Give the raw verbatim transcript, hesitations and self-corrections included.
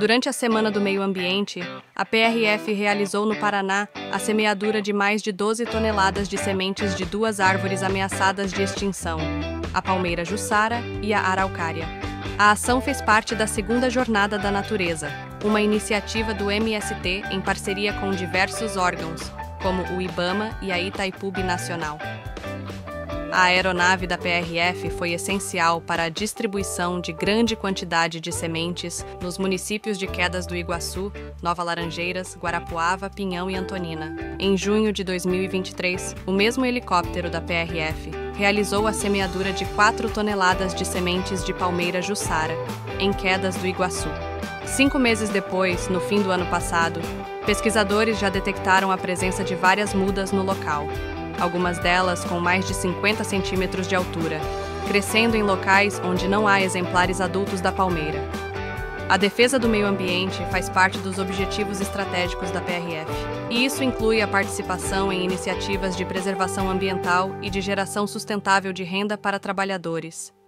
Durante a Semana do Meio Ambiente, a P R F realizou no Paraná a semeadura de mais de doze toneladas de sementes de duas árvores ameaçadas de extinção, a palmeira jussara e a araucária. A ação fez parte da Segunda Jornada da Natureza, uma iniciativa do M S T em parceria com diversos órgãos, como o IBAMA e a Itaipu Binacional. A aeronave da P R F foi essencial para a distribuição de grande quantidade de sementes nos municípios de Quedas do Iguaçu, Nova Laranjeiras, Guarapuava, Pinhão e Antonina. Em junho de dois mil e vinte e três, o mesmo helicóptero da P R F realizou a semeadura de quatro toneladas de sementes de palmeira jussara, em Quedas do Iguaçu. Cinco meses depois, no fim do ano passado, pesquisadores já detectaram a presença de várias mudas no local, algumas delas com mais de cinquenta centímetros de altura, crescendo em locais onde não há exemplares adultos da palmeira. A defesa do meio ambiente faz parte dos objetivos estratégicos da P R F, e isso inclui a participação em iniciativas de preservação ambiental e de geração sustentável de renda para trabalhadores.